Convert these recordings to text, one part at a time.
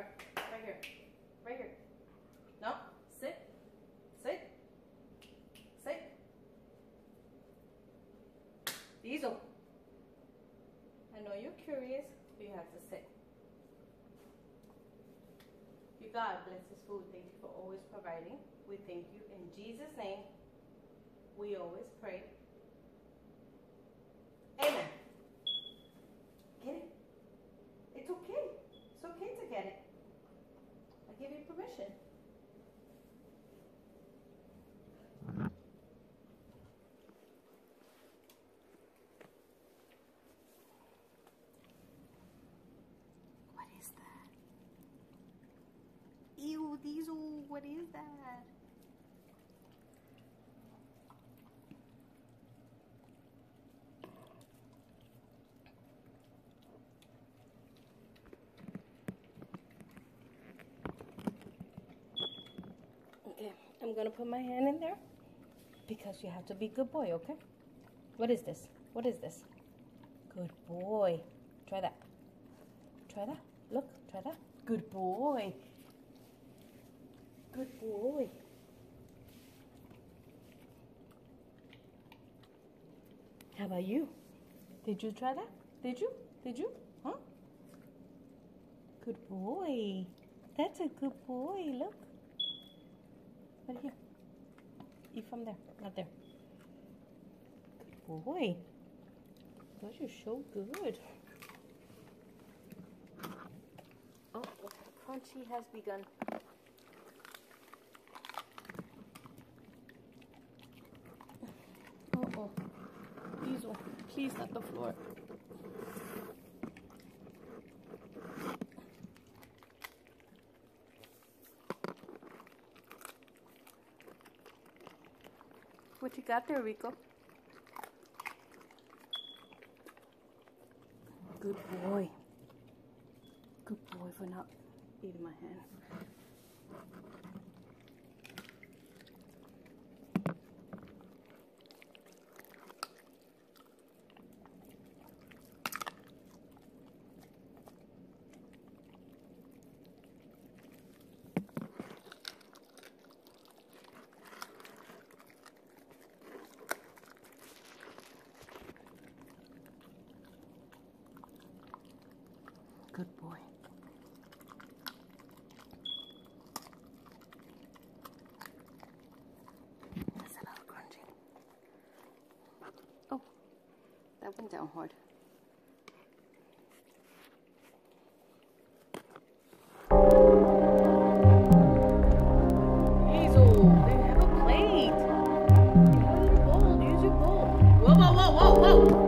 Right here. Right here. No. Sit. Sit. Sit. Diesel. I know you're curious, but you have to sit. You God bless this food. Thank you for always providing. We thank you in Jesus' name. We always pray. Amen. Get it? It's okay. It's okay to get it. I give you permission. What is that? Ew, Diesel, what is that? Okay, I'm gonna put my hand in there because you have to be a good boy, okay? What is this? What is this? Good boy. Try that. Try that. Look, try that. Good boy. Good boy. How about you? Did you try that? Did you? Did you? Huh? Good boy. That's a good boy. Look. Right here. Eat from there. Not there. Good boy. Those are so good. Oh, crunchy has begun. Oh, Diesel, please not the floor. What you got there, Rico? Good boy. Good boy for not eating my hand. Good boy. That's a little crunchy. Oh, that went down hard. Hazel, they have a plate. You have your bowl. Use your bowl. Whoa, whoa, whoa, whoa, whoa.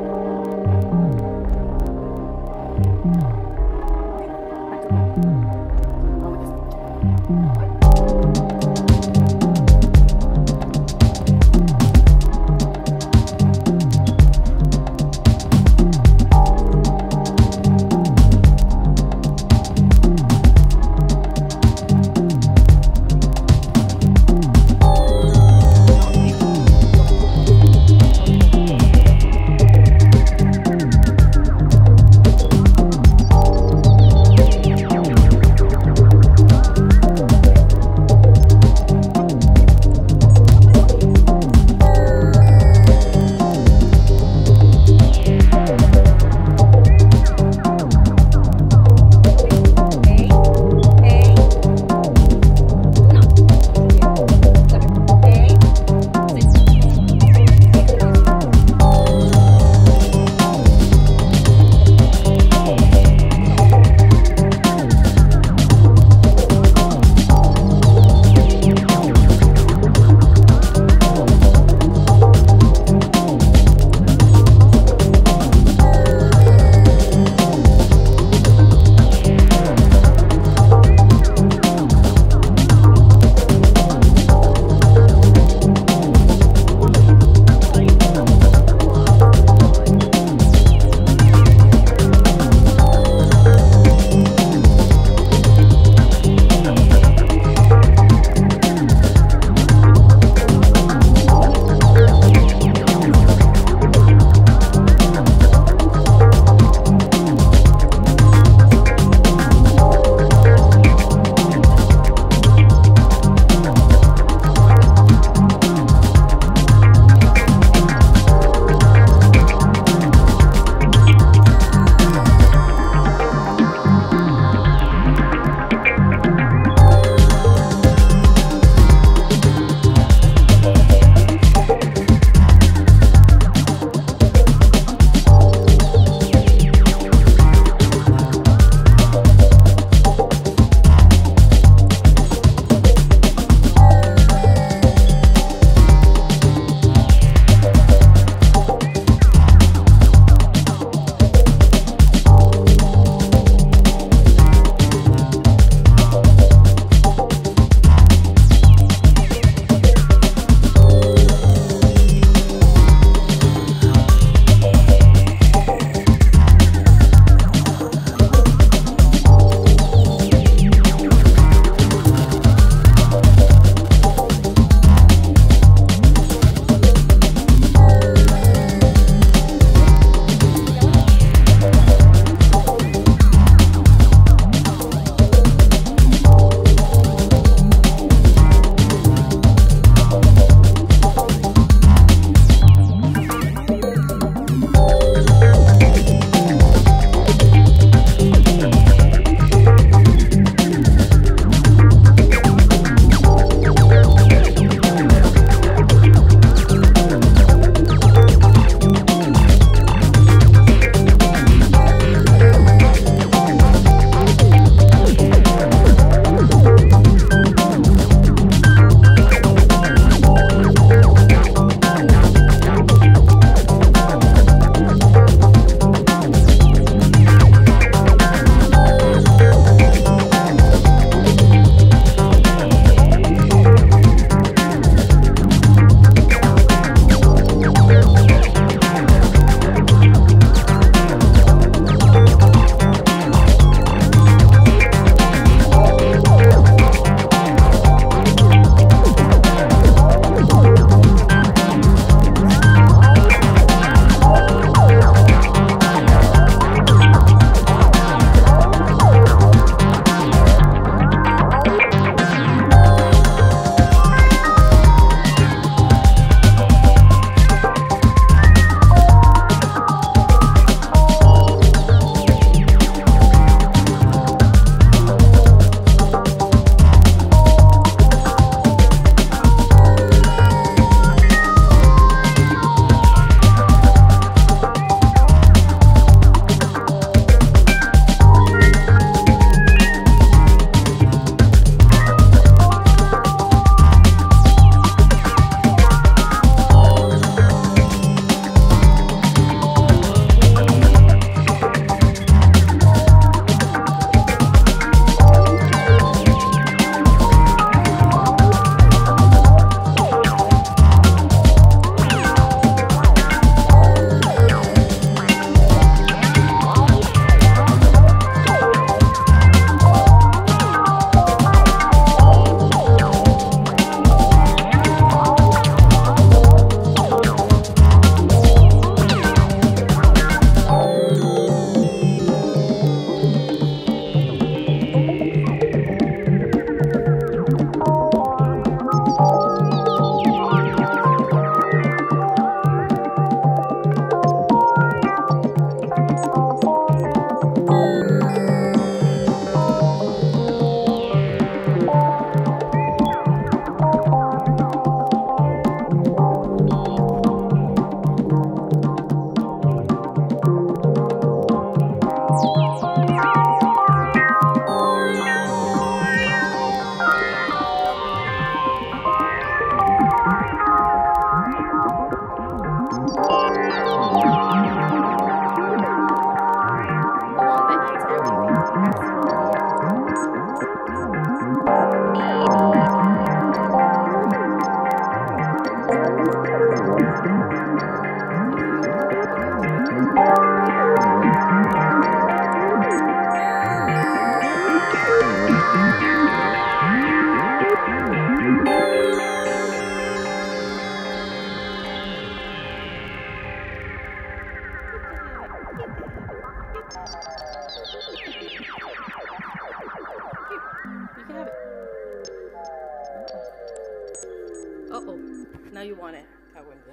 you want it. I wouldn't.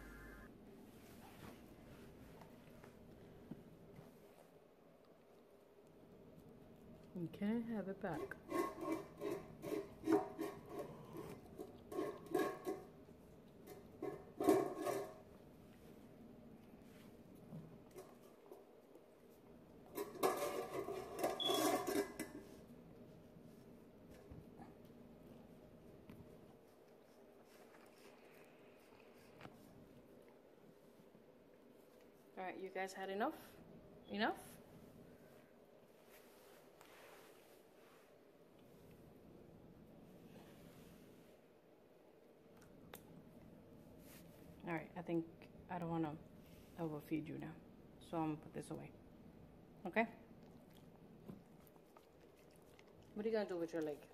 Okay, have it back. All right, you guys had enough? Enough? All right, I think I don't want to overfeed you now, so I'm gonna put this away. Okay? What are you gonna do with your leg?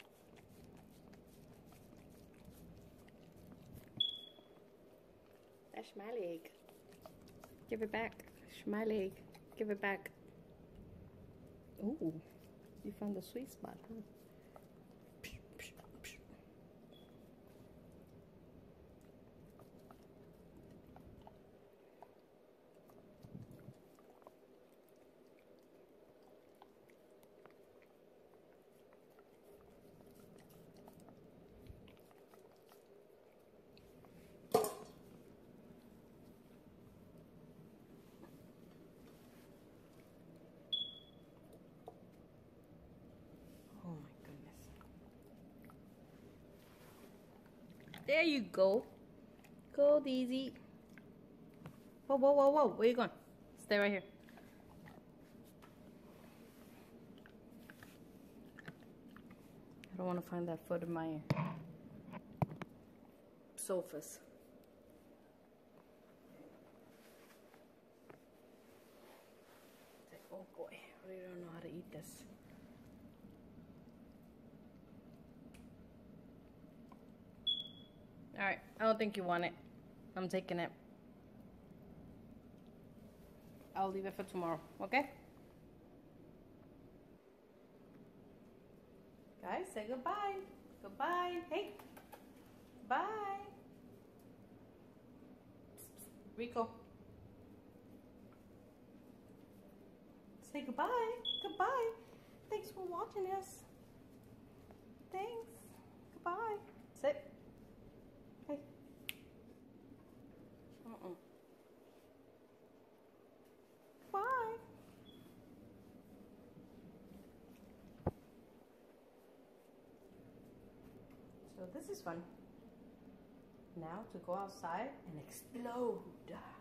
That's my leg. Give it back. That's my leg. Give it back. Ooh, you found the sweet spot, huh? Oh my goodness. There you go. Go, Daisy. Whoa, whoa, whoa, whoa. Where you going? Stay right here. I don't want to find that foot in my sofas. Oh boy, I really don't know how to eat this. Alright, I don't think you want it. I'm taking it. I'll leave it for tomorrow, okay? Guys, say goodbye. Goodbye. Hey. Bye. Rico. Say goodbye. Goodbye. Thanks for watching us. Thanks. Goodbye. Sit. Hey. Bye. So this is fun. Now to go outside and explode.